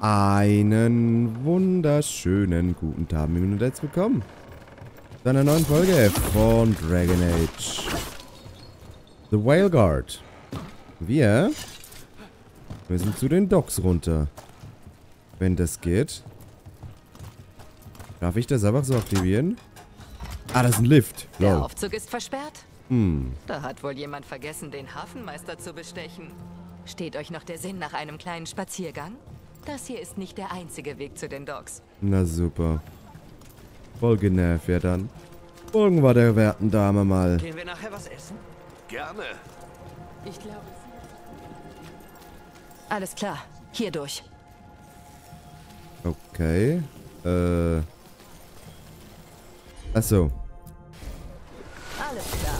Einen wunderschönen guten Tag und herzlich willkommen zu einer neuen Folge von Dragon Age The Whale Guard. Wir müssen zu den Docks runter. Wenn das geht. Darf ich das einfach so aktivieren? Ah, das ist ein Lift. Der Aufzug ist versperrt? Hm. Da hat wohl jemand vergessen, den Hafenmeister zu bestechen. Steht euch noch der Sinn nach einem kleinen Spaziergang? Das hier ist nicht der einzige Weg zu den Docks. Na super. Voll genervt, ja dann. Folgen wir der werten Dame mal. Gehen wir nachher was essen? Gerne. Ich glaube... Alles klar, hier durch. Okay. Achso. Alles klar.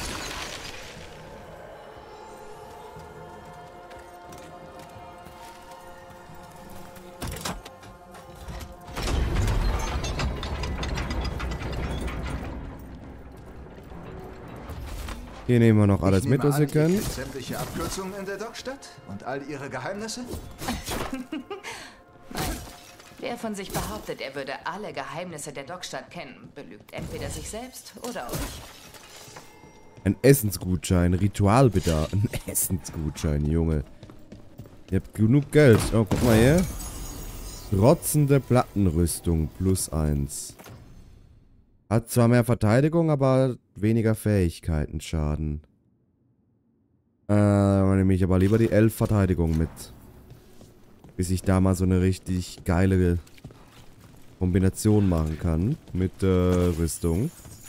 Hier nehmen wir noch alles mit, was wir Ihr können. kennt sämtliche Abkürzungen in der Dockstadt und all ihre Geheimnisse? Nein. Wer von sich behauptet, er würde alle Geheimnisse der Dockstadt kennen, belügt entweder sich selbst oder euch. Ein Essensgutschein, Ritualbedarf. Ein Essensgutschein, Junge. Ihr habt genug Geld. Oh, guck mal hier. Trotzende Plattenrüstung, +1. Hat zwar mehr Verteidigung, aber weniger Fähigkeiten, Schaden. Nehme ich aber lieber die 11 Verteidigung mit. Bis ich da mal so eine richtig geile Kombination machen kann mit Rüstung.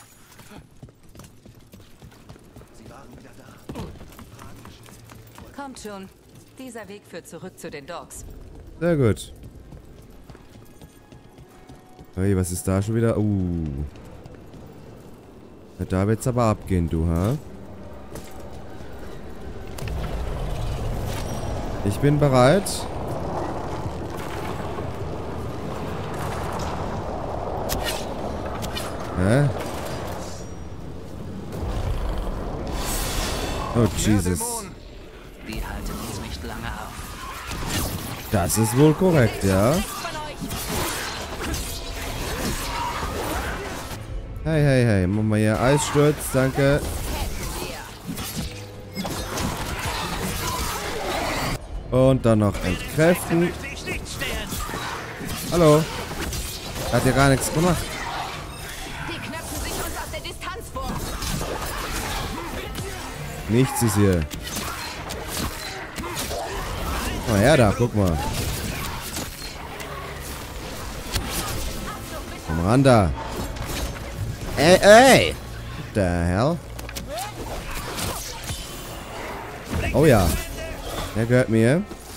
Kommt schon. Dieser Weg führt zurück zu den Docks. Sehr gut. Hey, was ist da schon wieder? Ja, da wird's aber abgehen, du, ha? Ich bin bereit. Hä? Oh, Jesus. Die halten uns nicht lange auf. Das ist wohl korrekt, ja? Hey, hey, hey. Machen wir hier Eissturz, danke. Und dann noch entkräften. Hallo. Hat ja gar nichts gemacht. Die knöpfen sich uns aus der Distanz vor. Nichts ist hier. Mal her da, guck mal. Komm ran da. Ey, ey! What the hell? Oh ja. Der gehört mir.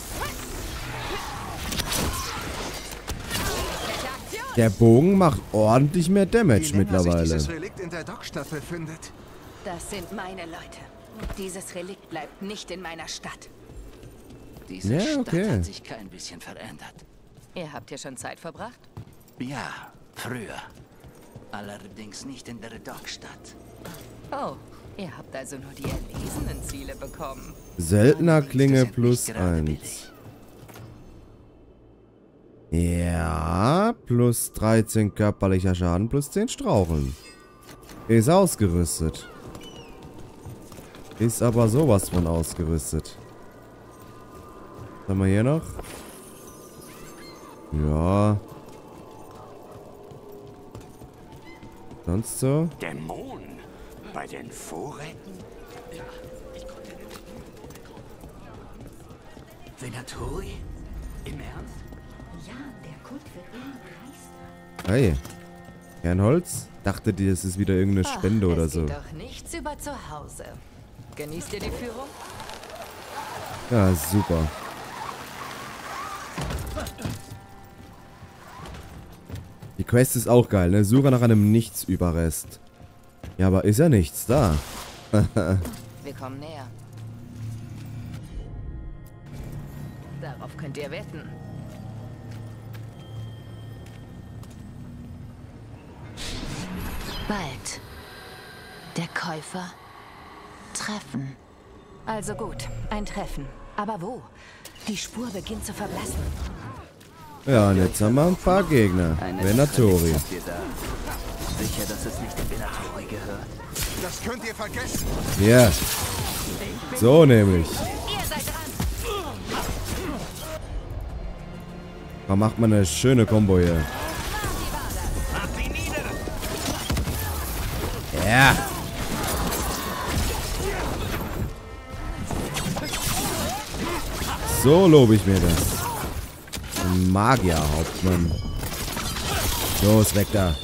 Der Bogen macht ordentlich mehr Damage mittlerweile. Dieses Relikt in der Dockstadt befindet. Das sind meine Leute. Dieses Relikt bleibt nicht in meiner Stadt. Diese Ja, okay. Stadt hat sich kein bisschen verändert. Ihr habt hier schon Zeit verbracht? Ja, früher. Allerdings nicht in der Dockstadt. Oh, ihr habt also nur die erlesenen Ziele bekommen. Seltener Allerdings, Klinge das sind nicht gerade +1. billig. Ja, +13 körperlicher Schaden, +10 Straucheln. Ist ausgerüstet. Ist aber sowas von ausgerüstet. Was haben wir hier noch? Ja. Sonst so? Dämon? Bei den Vorräten? Venatori? Im Ernst? Ja, der Kult wird immer reichster. Hey. Kernholz? Dachte dir, das ist wieder irgendeine Spende oder so. Es geht doch nichts über zu Hause. Genießt ihr die Führung? Ja, super. Die Quest ist auch geil, ne? Suche nach einem Nichtsüberrest. Ja, aber ist ja nichts da. Wir kommen näher. Darauf könnt ihr wetten. Bald. Der Käufer. Treffen. Also gut, ein Treffen. Aber wo? Die Spur beginnt zu verblassen. Ja, und jetzt haben wir ein paar Gegner. Eine Venatori. habt ihr da. Sicher, dass es nicht dem Venatori gehört. Das könnt ihr vergessen. Ja. So nämlich. Ihr seid dran. Da macht man eine schöne Kombo hier. Ja. So lobe ich mir das. Ein Magier-Hauptmann. So, ist weg da.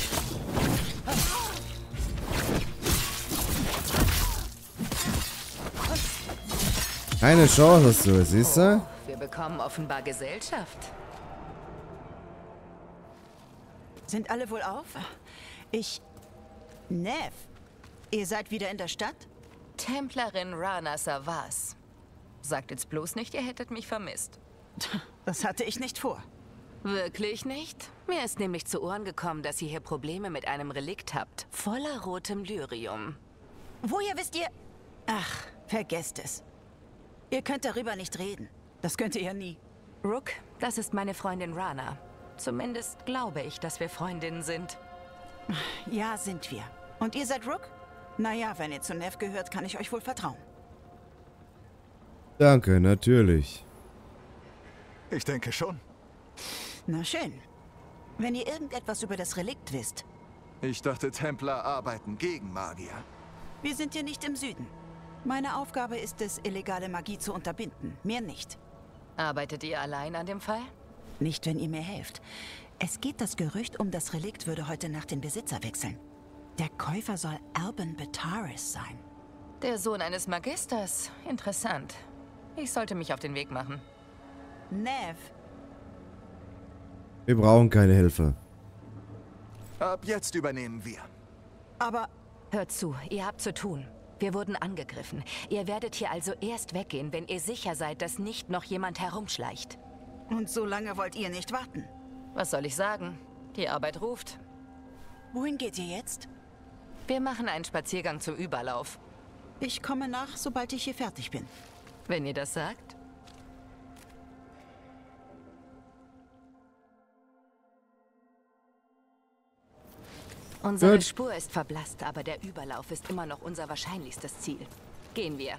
Keine Chance hast du, siehst du? Wir bekommen offenbar Gesellschaft. Sind alle wohl auf? Nev, ihr seid wieder in der Stadt? Templerin Rana Savas. Sagt jetzt bloß nicht, ihr hättet mich vermisst. Das hatte ich nicht vor. Wirklich nicht? Mir ist nämlich zu Ohren gekommen, dass ihr hier Probleme mit einem Relikt habt. Voller rotem Lyrium. Woher wisst ihr? Ach, vergesst es. Ihr könnt darüber nicht reden. Das könnt ihr ja nie. Rook, das ist meine Freundin Rana. Zumindest glaube ich, dass wir Freundinnen sind. Ja, sind wir. Und ihr seid Rook? Naja, wenn ihr zu Nev gehört, kann ich euch wohl vertrauen. Danke, natürlich. Ich denke schon. Na schön. Wenn ihr irgendetwas über das Relikt wisst. Ich dachte, Templer arbeiten gegen Magier. Wir sind hier nicht im Süden. Meine Aufgabe ist es, illegale Magie zu unterbinden. Mehr nicht. Arbeitet ihr allein an dem Fall? Nicht, wenn ihr mir helft. Es geht das Gerücht um, das Relikt würde heute Nacht den Besitzer wechseln. Der Käufer soll Alban Bataris sein. Der Sohn eines Magisters. Interessant. Ich sollte mich auf den Weg machen. Nev, Wir brauchen keine Hilfe. Ab jetzt übernehmen wir. aber Hört zu, ihr habt zu tun. Wir wurden angegriffen. Ihr werdet hier also erst weggehen, wenn ihr sicher seid, dass nicht noch jemand herumschleicht. und so lange wollt ihr nicht warten. Was soll ich sagen? Die Arbeit ruft. Wohin geht ihr jetzt? Wir machen einen Spaziergang zum Überlauf. Ich komme nach, sobald ich hier fertig bin. Wenn ihr das sagt. Unsere Gut. Spur ist verblasst, aber der Überlauf ist immer noch unser wahrscheinlichstes Ziel. Gehen wir.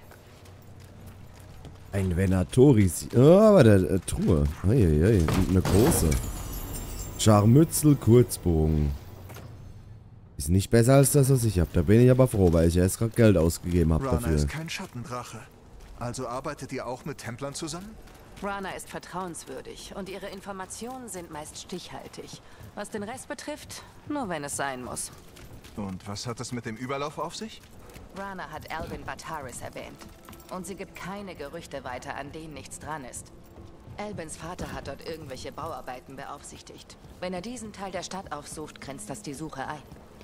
Ein Venatori. Oh, aber der Truhe. Eieiei, eine große. Scharmützel Kurzbogen. Ist nicht besser als das, was ich habe. Da bin ich aber froh, weil ich erst gerade Geld ausgegeben habe Rana dafür. ist kein Schattendrache. Also arbeitet ihr auch mit Templern zusammen? Rana ist vertrauenswürdig und ihre Informationen sind meist stichhaltig. Was den Rest betrifft, nur wenn es sein muss. Und was hat es mit dem Überlauf auf sich? Rana hat Alban Bataris erwähnt. Und sie gibt keine Gerüchte weiter, an denen nichts dran ist. Albans Vater hat dort irgendwelche Bauarbeiten beaufsichtigt. Wenn er diesen Teil der Stadt aufsucht, grenzt das die Suche ein.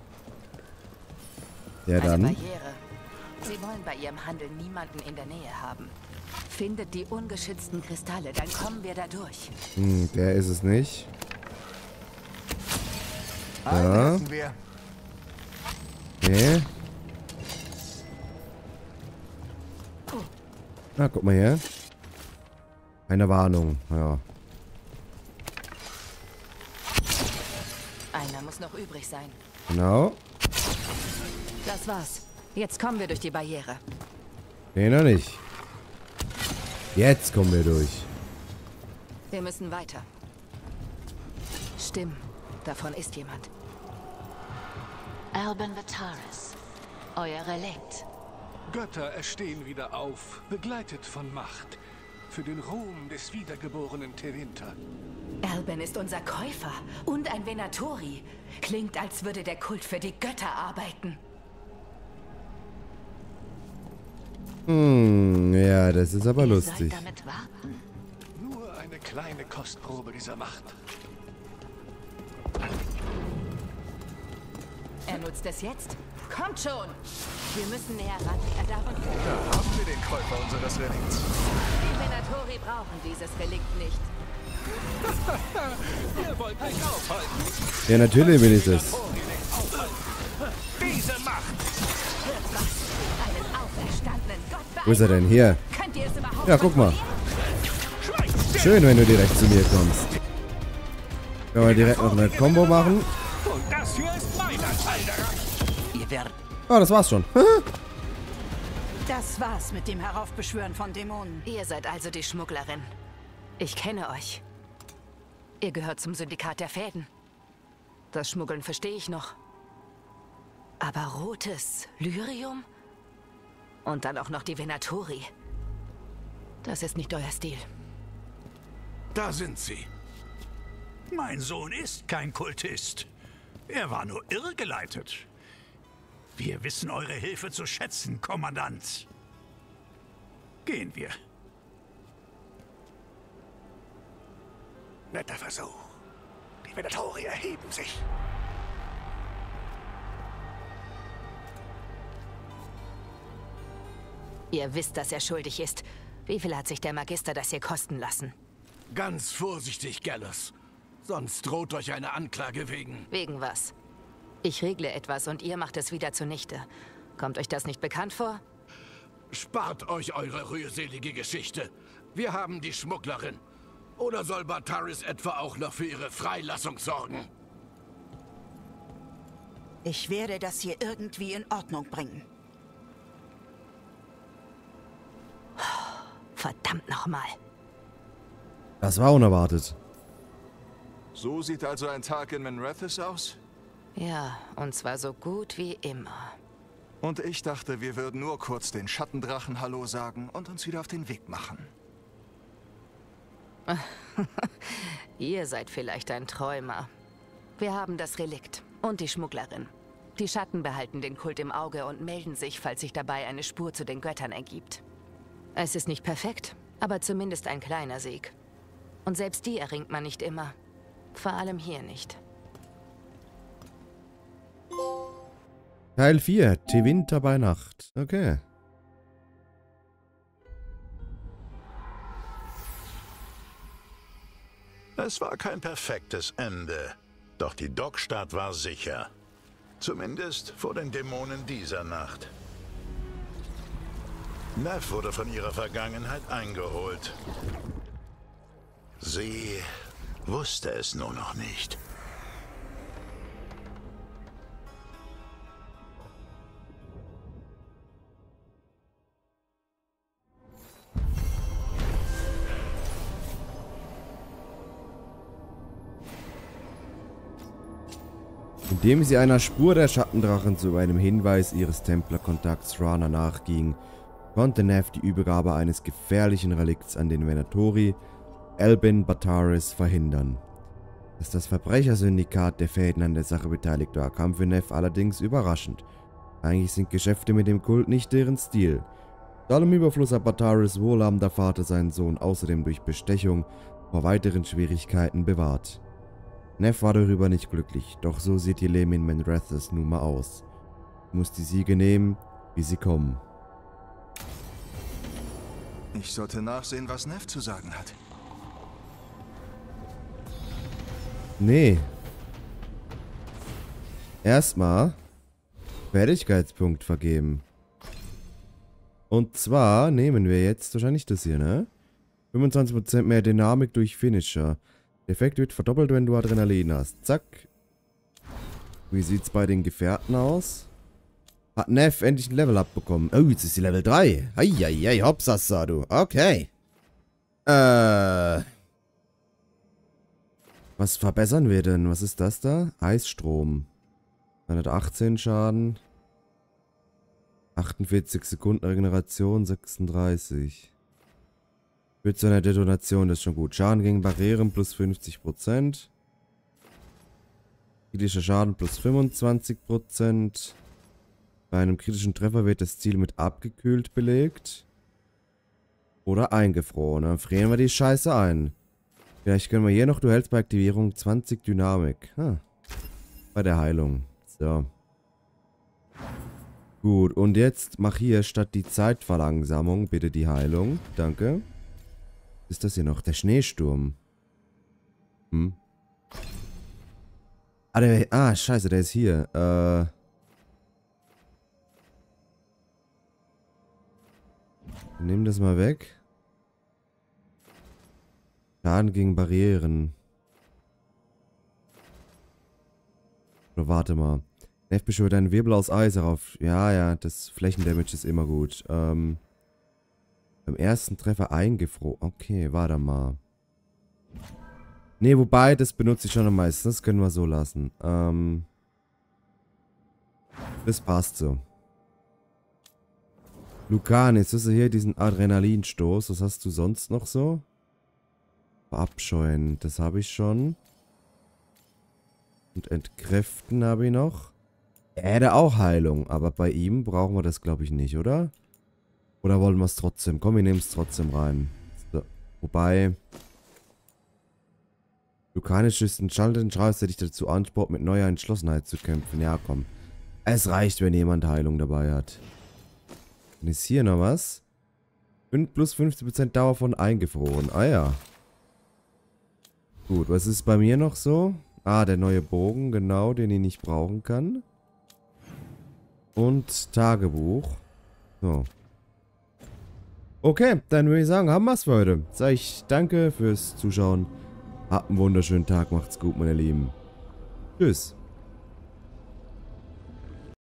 Ja, Eine dann. Barriere. Sie wollen bei ihrem Handel niemanden in der Nähe haben. Findet die ungeschützten Kristalle, dann kommen wir da durch. Der ist es nicht. Einen hätten wir. Okay. Na, guck mal her. Eine Warnung. Ja. Einer muss noch übrig sein. Genau. Das war's. Jetzt kommen wir durch die Barriere. Nee, noch nicht. Jetzt kommen wir durch. Wir müssen weiter. Stimmt. Davon ist jemand. Alban Bataris, euer Relikt. Götter erstehen wieder auf, begleitet von Macht. Für den Ruhm des wiedergeborenen Tevinter. Alban ist unser Käufer und ein Venatori. Klingt, als würde der Kult für die Götter arbeiten. Ja, das ist aber Ihr lustig. sollt damit warten. Nur eine kleine Kostprobe dieser Macht. Er nutzt es jetzt? Kommt schon! Wir müssen näher ran. Er darf uns... Da haben wir den Käufer unseres Relikts. Die Venatori brauchen dieses Relikt nicht. Ihr wollt mich aufhalten. Ja, natürlich bin ich das. Diese Macht! Einen auferstandenen Gott Wo ist er denn? Hier. Könnt ihr es überhaupt Ja, guck mal. Schön, wenn du direkt zu mir kommst. Können wir direkt noch eine Combo machen. Und das hier ist mein Anteil daran. Ihr werdet Oh, das war's schon. Das war's mit dem Heraufbeschwören von Dämonen. Ihr seid also die Schmugglerin. Ich kenne euch. Ihr gehört zum Syndikat der Fäden. Das Schmuggeln verstehe ich noch. Aber rotes Lyrium? Und dann auch noch die Venatori. Das ist nicht euer Stil. Da sind sie. Mein Sohn ist kein Kultist. Er war nur irregeleitet. Wir wissen eure Hilfe zu schätzen, Kommandant. Gehen wir. Netter Versuch. Die Venatori erheben sich. Ihr wisst, dass er schuldig ist. Wie viel hat sich der Magister das hier kosten lassen? Ganz vorsichtig, Gallus. Sonst droht euch eine Anklage wegen... Wegen was? Ich regle etwas und ihr macht es wieder zunichte. Kommt euch das nicht bekannt vor? Spart euch eure rührselige Geschichte. Wir haben die Schmugglerin. Oder soll Bataris etwa auch noch für ihre Freilassung sorgen? Ich werde das hier irgendwie in Ordnung bringen. Verdammt nochmal. Das war unerwartet. So sieht also ein Tag in Manrathis aus? Ja, und zwar so gut wie immer. Und ich dachte, wir würden nur kurz den Schattendrachen Hallo sagen und uns wieder auf den Weg machen. Ihr seid vielleicht ein Träumer. Wir haben das Relikt und die Schmugglerin. Die Schatten behalten den Kult im Auge und melden sich, falls sich dabei eine Spur zu den Göttern ergibt. Es ist nicht perfekt, aber zumindest ein kleiner Sieg. Und selbst die erringt man nicht immer. Vor allem hier nicht. Teil 4. Tevinter bei Nacht. Okay. Es war kein perfektes Ende. Doch die Dockstadt war sicher. Zumindest vor den Dämonen dieser Nacht. Neff wurde von ihrer Vergangenheit eingeholt. Sie wusste es nur noch nicht. Indem sie einer Spur der Schattendrachen zu einem Hinweis ihres Templerkontakts Rana nachging, konnte Neff die Übergabe eines gefährlichen Relikts an den Venatori, Albin Bataris, verhindern. Dass das Verbrechersyndikat der Fäden an der Sache beteiligt war, kam für Neff allerdings überraschend. Eigentlich sind Geschäfte mit dem Kult nicht deren Stil. Zu allem Überfluss hat Bataris' wohlhabender Vater seinen Sohn außerdem durch Bestechung vor weiteren Schwierigkeiten bewahrt. Neff war darüber nicht glücklich, doch so sieht ihr Leben in Manrathis nun mal aus. Muss die Siege nehmen, wie sie kommen. Ich sollte nachsehen, was Neff zu sagen hat. Nee. Erstmal Fertigkeitspunkt vergeben. Und zwar nehmen wir jetzt wahrscheinlich das hier, ne? 25% mehr Dynamik durch Finisher. Der Effekt wird verdoppelt, wenn du Adrenalin hast. Zack. Wie sieht's bei den Gefährten aus? Hat Neff endlich ein Level-Up bekommen. Oh, jetzt ist sie Level 3. Eieiei, hoppsassa, du. Okay. Was verbessern wir denn? Was ist das da? Eisstrom. 118 Schaden. 48 Sekunden Regeneration, 36. Wird zu einer Detonation, das ist schon gut. Schaden gegen Barrieren plus 50%. Kritischer Schaden plus 25%. Bei einem kritischen Treffer wird das Ziel mit abgekühlt belegt. Oder eingefroren. Dann frieren wir die Scheiße ein. Vielleicht können wir hier noch, du hältst bei Aktivierung 20 Dynamik. Bei der Heilung. So. Gut, und jetzt mach hier statt die Zeitverlangsamung bitte die Heilung. Danke. Ist das hier noch? Der Schneesturm. Scheiße, der ist hier. Nimm das mal weg. Schaden gegen Barrieren. Oder warte mal. Nervt mich schon wieder ein Wirbel aus Eis darauf. Ja, das Flächendamage ist immer gut. Beim ersten Treffer eingefroren. Okay, warte mal. Ne, wobei, das benutze ich schon am meisten. Das können wir so lassen. Das passt so. Lucan, jetzt hast du hier diesen Adrenalinstoß. Was hast du sonst noch so? Verabscheuen, das habe ich schon. Und entkräften habe ich noch. Er hätte auch Heilung, aber bei ihm brauchen wir das, glaube ich, nicht, oder? Oder wollen wir es trotzdem? Komm, wir nehmen es trotzdem rein. So. Wobei... Lucanisches Entschalten schreibst, hätte ich dazu Anspruch, mit neuer Entschlossenheit zu kämpfen. Ja, komm. Es reicht, wenn jemand Heilung dabei hat. Dann ist hier noch was. Plus 15% Dauer von eingefroren. Ah ja. Gut, was ist bei mir noch so? Ah, der neue Bogen, genau, den ich nicht brauchen kann. Und Tagebuch. So. Okay, dann würde ich sagen, haben wir es für heute. Sag ich danke fürs Zuschauen. Habt einen wunderschönen Tag, macht's gut, meine Lieben. Tschüss.